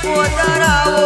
શિકોતર આવો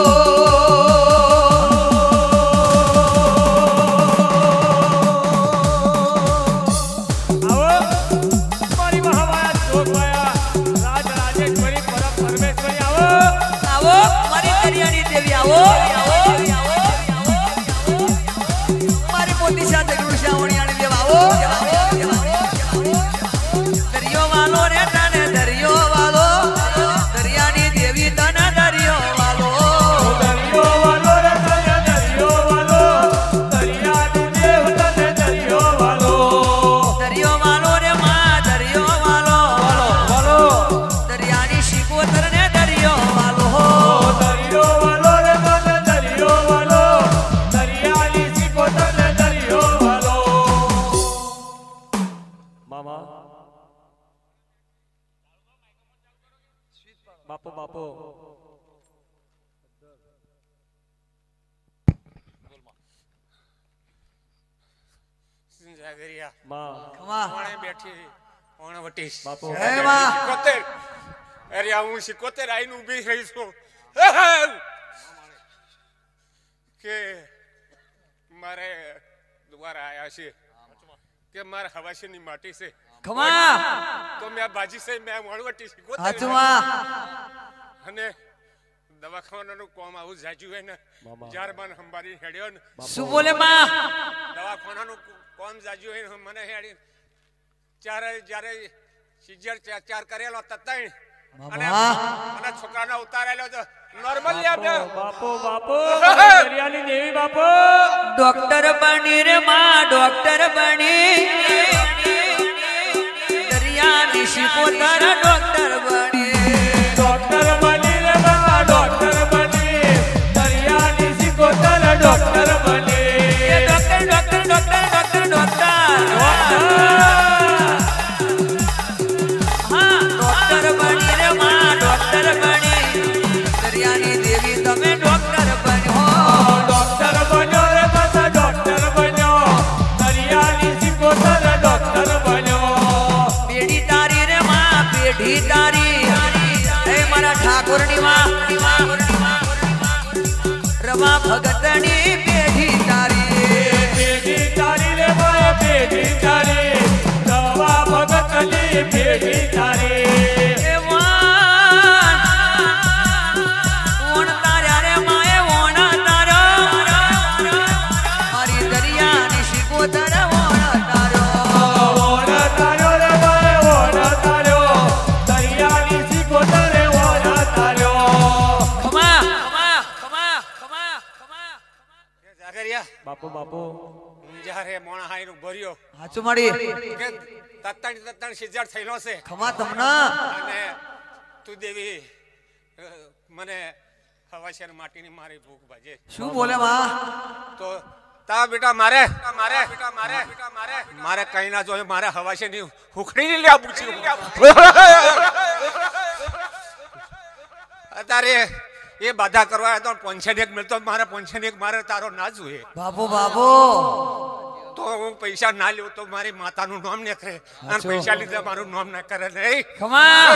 બાપો બાપો જાગરિયા માં ખમા કોણે બેઠી કોણ વટીશ બાપો હે માં 77 અરે હું 77 આઈને ઊભી રહી છું કે મારે દ્વારા આયા છે કે મારે હવાશીની માટી છે ખમા તો મેં બાજી છે મેં વણવટી 77 હાચુમાં અને દવાખાનાનું કોમ આવું જાજુ હોય ને જાર મન હંબારી હેડ્યો ને શું બોલે માં દવાખાનાનું કોમ જાજુ હોય મને હેડી જ્યારે સીજર ચાર કરેલો તતાઈ અને છોકરાને ઉતારેલો તો નોર્મલ લે આપણે બાપો બાપો દરિયાની દેવી બાપો ડોક્ટર બની રે માં ડોક્ટર બની દરિયાની શિકોતર ડોક્ટર બની ડોક્ટર બની રે બાપા ડોક્ટર બની દરિયાની શિકોતર ડોક્ટર બની doctor doctor doctor doctor doctor હા ડોક્ટર બની રે માં ડોક્ટર બની દરિયાની દેવી તમે ડોક્ટર બન્યો ડોક્ટર બન્યો રે બાપા ડોક્ટર બન્યો દરિયાની શિકોતર ડોક્ટર બન્યો પેઢી તારી રે માં પેઢી તારી હે મારા ઠાકોરની માં રમા ભગતની પેઢી તારી રે ભાઈ પેઢી તારી દવા ભગતની પેઢી તારી બાપો બાપો જ્યારે મોણા હાઈ નું ભર્યો હાચું માડી કે તત્તણ સીજર થઈલો છે ખમા તમને અને તું દેવી મને હવાશેર માટીની મારી ભૂખ ભાજે શું બોલે માં તો તા બેટા મારે કઈ ના જોઈએ મારે હવાશેર ની હુખડી ની લ્યા પૂછી અત્યારે એ બાધા કરવા તો 501 મળતો મારે 501 મારે તારો ના જોઈએ બાબુ બાબુ તો હું પૈસા ના લેવું તો મારી માતાનું નામ ન કરે અને પૈસા લીધે મારું નામ ના કરે નહીં ખમા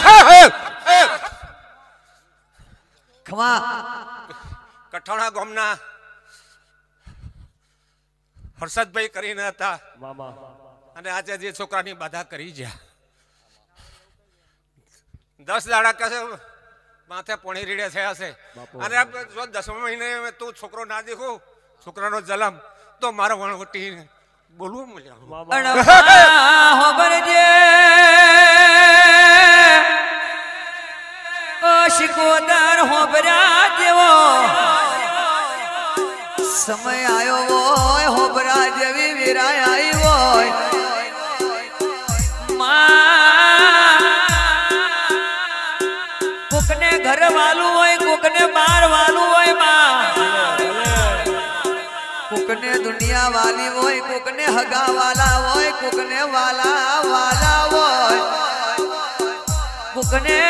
ખમા કઠોણા ગામના હર્ષદભાઈ કરીને હતા મામા અને આજે જે છોકરાની બાધા કરી ગયા 10 દાડા કસે માથે પોણી રીડે થયા છે અને જો 10મા મહિને તું છોકરો ના દેખો છોકરાનો જલમ તો મારો વણવટી બોલવું મળ્યા હોબરજે ઓ શિકોતર હોબરા જેવો સમય આયો હોય હોબરા જેવી વિરાય આવી હોય કોકને ઘર વાલું હોય કોકને બાર વાલું હોય માં કોકને દુનિયા વાલી હોય કોકને હગા વાલા હોય કોકને વાલા વાલા હોય કોકને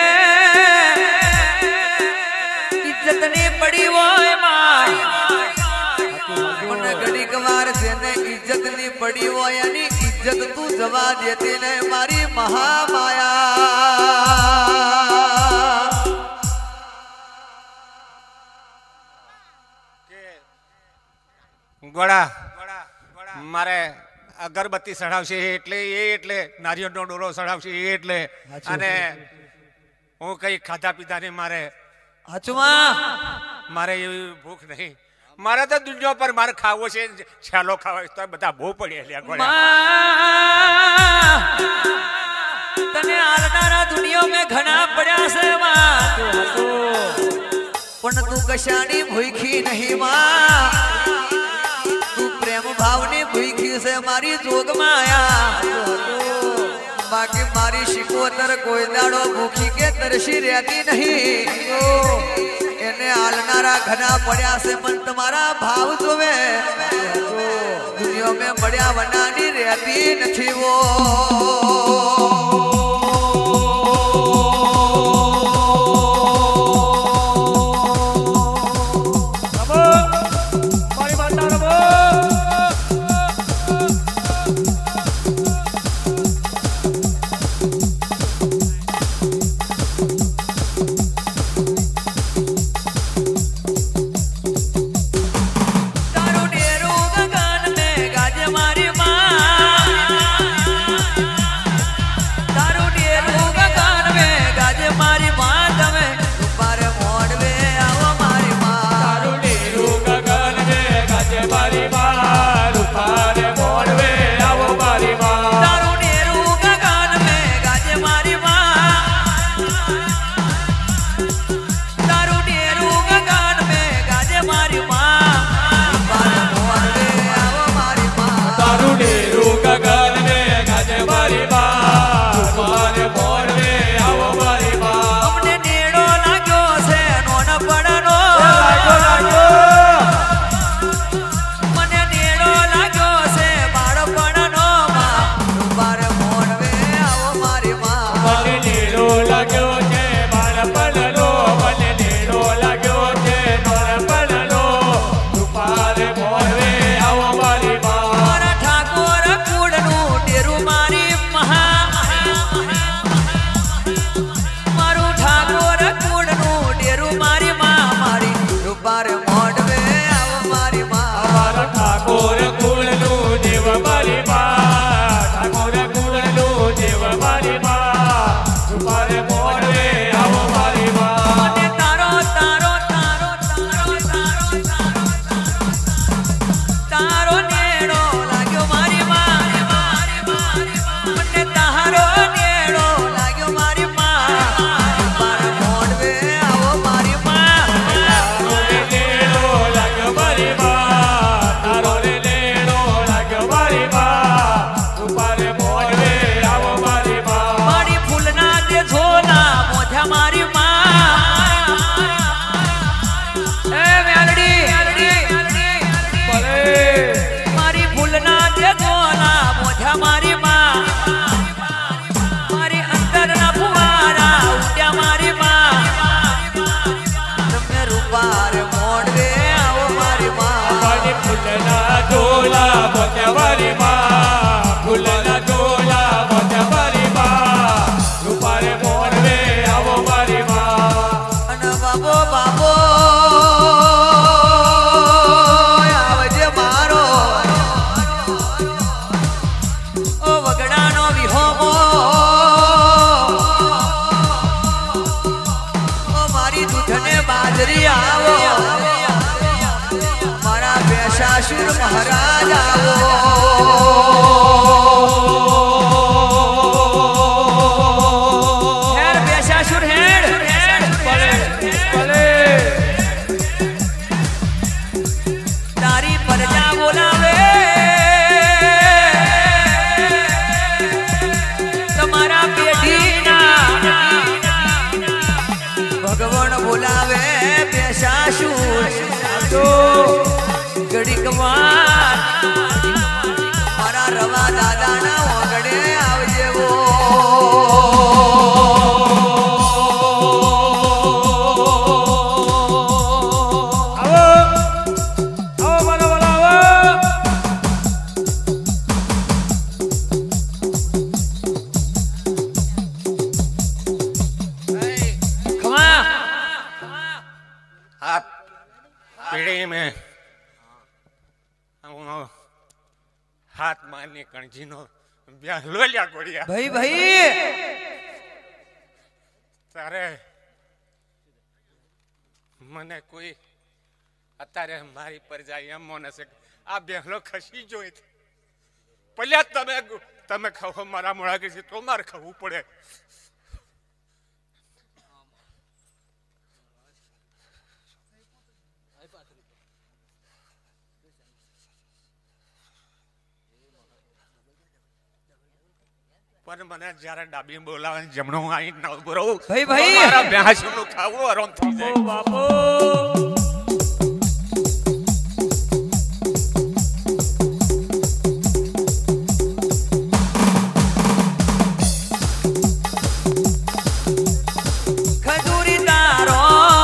ઇજ્જત ની પડી હોય માં મને ઘડીક વાર જેને ઇજ્જત ની પડી હોય એની ઇજ્જત તું જવા દેતી ને મારી મહામાયા ગોળા મારે અગરબત્તી સડાવશે એટલે નારિયેળનો ડોરો સડાવશે એટલે અને હું કઈ ખાધા પીધા નહીં મારે એવી ભૂખ નહીં મારે તો દુનિયા પર મારે ખાવો છે છાલો ખાવા તો બધા બહુ પડ્યા તને આલનારા દુનિયા ઘણા પડ્યા છે પણ તું કશાની ભૂખી નહીં માં તું પ્રેમ ભાવની ભૂખી છે મારી જોગમાયા બાકી મારી શિકોતર કોઈ દાડો ભૂખી કે તરસી રહેતી નહીં એને આલનારા ઘણા પડ્યા છે પણ તમારા ભાવ જોવે દુનિયા મેં પડ્યા વનાની રહેતી નથી વો महाराज तारी प्रजा बोलावे तुम्हारा पेढ़ीना भगवान बोलावे बेशाशुर गड़ी कमार मारा रवा दादा ना वगड़े आवजे वो હાથ મારની કણજીનો બ્યાહ લોલ્યા ગોળિયા ભાઈ ભાઈ તારે મને કોઈ અત્યારે મારી પર જાય એમ મોને છે આ બેહલો ખસી જોઈ પહેલા તમે ખાઓ મારા મોડા કે તો મારે ખાવું પડે પણ મને જયારે ડાબી બોલાવે જમણો આઈ ન ઉભરો ભાઈ ભાઈ મારા ભેંસનું ખાવું આરામ થઈ જાય બાપો ખજૂરી તારો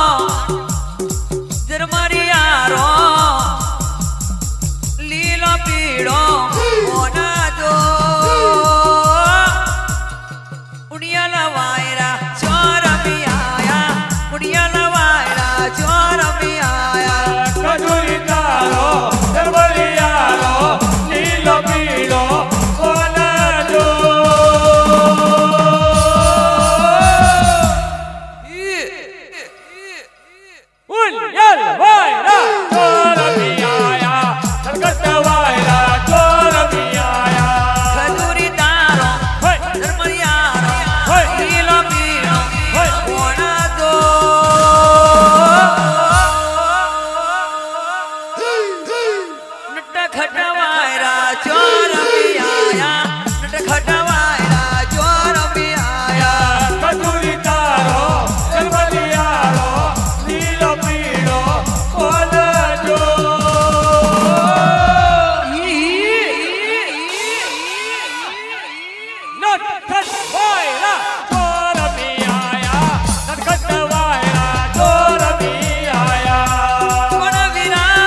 જરમરિયારો લીલો પીળો મોના જો ઉડિયાલા વાયરા ચોરમી આયા ઉડિયાલા વાયરા ચોરમી આયા ખજૂરી તારો જરમરિયારો લીલો પીળો ઓનાજો ઉલિયલ વાયરા ચોરમી આયા સરગત વાયરા ચોરમી આયા ખજૂરી તારો જરમરિયારો લીલો પીળો મોના જો નટ ખટવાયરા ચોરમી આયા નટ ખટવાયરા ચોરમી આયા ખજૂરી તારો જરમરિયારો લીલો પીળો ઓનાજો નટખટ વાયરા ચોરમી આયા નટખટ વાયરા ચોરમી આયા પણ વિરા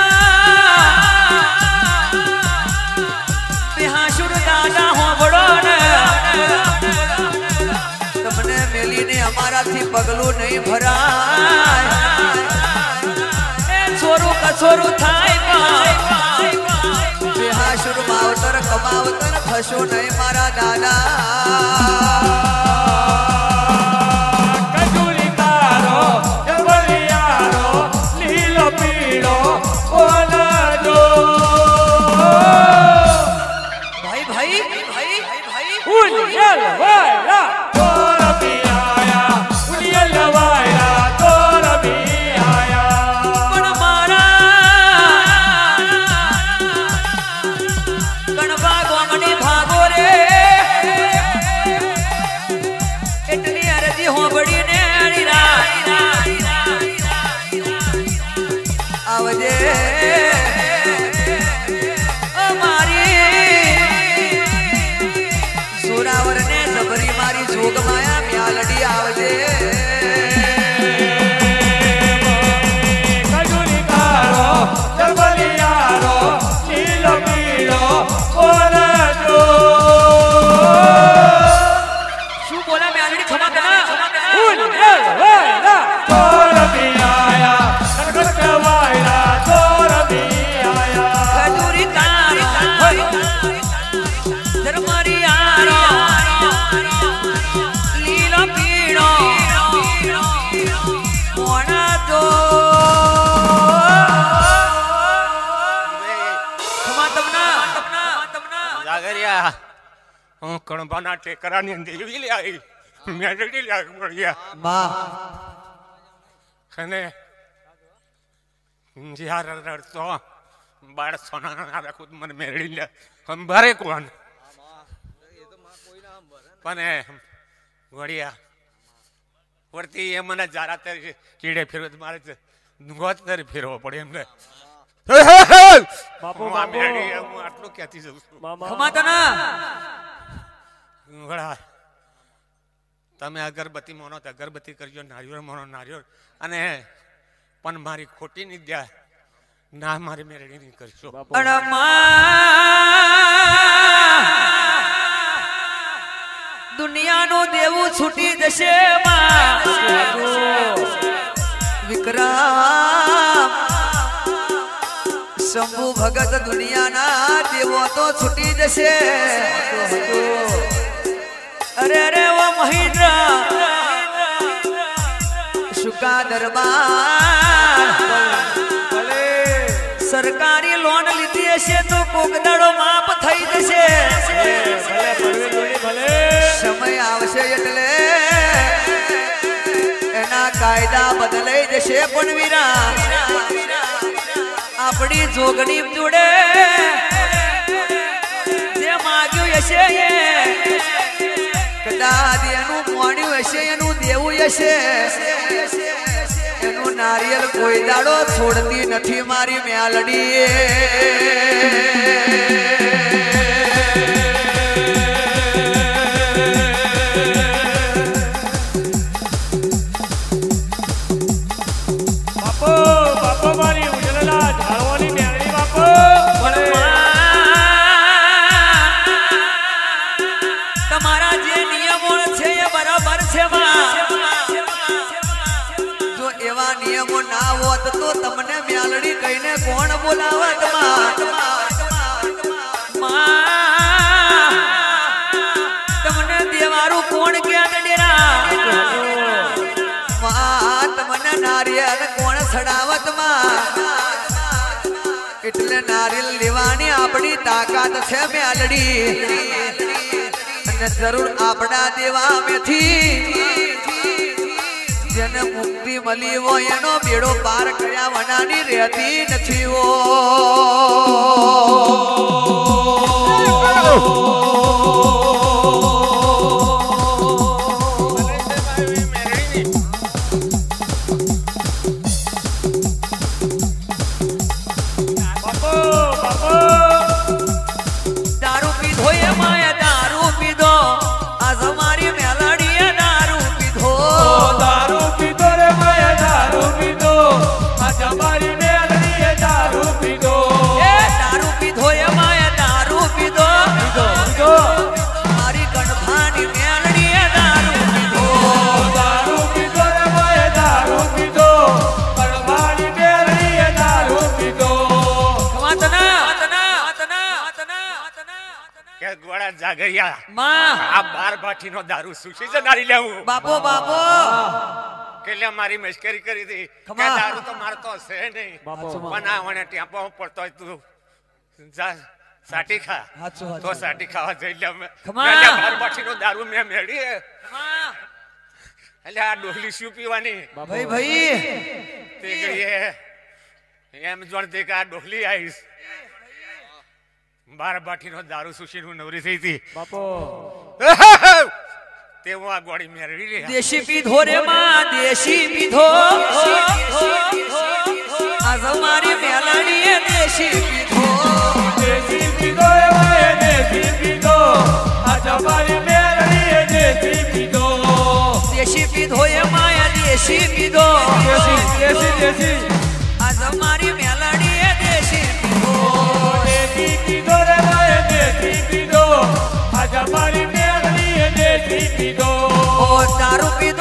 બેહાશુર દાદા હોબળો ને તમને મેલીને અમારાથી પગલું નહીં ભરાય એ છોરું કછોરું થાય બેહાશુર માવતર કમાવતર થશો નહીં મારા દાદા ખજૂરી તારો જરમરિયારો લીલો પીળો ઓનાજો ભાઈ ભાઈ ભાઈ ભાઈ ઉલિયલ વાયરા ચોરમી આયા ઉલિયલ વાયરા ચોરમી આયા પણ મારા કણવા ગોમડી ભાગો રે એટલી અરજી હોબડી ને આવજે અમારી સુરાવર ને સબરી મારી જોગ માયા મ્યાલડી આવજે ખજૂરી તારો જરમરિયારો લીલો પીળો ઓનાજો શું બોલા મ્યાલડી ખમા કના ઉલિયલ વાયરા ચોરમી આયા નટખટ વાયરા ચોરમી આયા ખજૂરી તારી ધર્મરિયારો લીલો પીળો મોણા તો ખમા તમના જાગરિયા હું કણબાના ટેકરાની અંદર એવી લે આવી મેળડી લે પડ્યા માં અને જ્યારે રડતો બાળ સોના રાખું મને મેળડી લે અંબારે કોણ પણ વળિયા વળતી એ મને જારા તરી કીડે ફેરવ મારે ગોત તરી ફેરવો પડે એમને બાપુ, હું આ મેળી હું આટલું ક્યાંથી જઉં છું મામા ખમા તના વડા તમે અગરબત્તી મોનો તો અગરબત્તી કરજો નારિયેળ મોનો નારિયેળ અને પણ મારી ખોટી ની દ્યા ના મારી મેળડી નહીં કરશો બાપુ દુનિયાનું દેવું છૂટી જશે વિક્રમ શંભુ ભગત દુનિયાના દેવો તો છૂટી જશે અરે અરે ઓ મહિન્દ્ર શુકા દરબાર સરકારી લોન લીધી હશે તો કોકદાડો માપ થઈ જશે સમય આવશે એટલે એના કાયદા બદલાઈ જશે પણ વીરા આપણી જોગણી જોડે જે માગ્યું હશે કદાચ એનું મોણ્યું હશે એનું દેવું હશે એનું નારિયેલ કોઈ દાડો છોડતી નથી મારી મેલડી તમારા જે નિયમો છે એ બરાબર છે જો એવા નિયમો ના હોત તો તમને મ્યાલડી કહીને કોણ બોલાવત તમને દેવારું કોણ ક્યાં ડેરા તમને નારિયેળ કોણ સડાવત એટલે નારિયેળ લેવાની આપણી તાકાત છે મ્યાલડી જરૂર આપણા દેવા મેથી જેને મુક્તિ મળી હોય એનો બેડો પાર કર્યા વનાની રહેતી નથી દારૂ પીધો એ માયા દારૂ પીધો આજ અમારી મેલાડીએ દારૂ પીધો દારૂ પીધો રે માયા દારૂ પીધો આજ અમારી મેલડીએ દારૂ પીધો એ દારૂ પીધો એ માયા દારૂ પીધો પીધો મારી ગણભાની મેલડીએ દારૂ પીધો દારૂ પીધો રે માયા દારૂ પીધો ગણભાની મેલડીએ દારૂ પીધો કે ગોળા જાગરિયા માં આ 12 ભાઠીનો દારૂ સુશી જનારી લેવું બાપો બાપો કે લે મારી મશ્કરી કરી હતી કે ખમા. દારૂ તો મારતો છે નહીં બનાવણે ટેમ્પો પડતો હોય તું જા સાટી ખા તો સાટી ખાવા જઈ લે અમે ખમા. 12 ભાઠીનો દારૂ મેં મેળી એટલે આ ડોહલી શું પીવાની ભાઈ ભાઈ તે ગઈએ એમ જોણ દે કે આ ડોહલી આવીશ 12 ભાઠીનો દારૂ સુશી નું નવરી થઈ હતી તે હું આ ગોળી મેળવી લે દેશી પીધો રે માં દેશી પીધો આજ અમારી મેલાડીએ દેશી પીધો દેશી પીધો રે માયા દેશી પીધો આજ અમારી મેલડીએ દેશી પીધો દેશી પીધો એ માયા દેશી પીધો દેશી આજ અમારી મેલાડીએ દેશી પીધો દેશી પીધો રે માયા દેશી પીધો આજ અમારી મેલડીએ દેશી પીધો ઓ દારૂ પીધો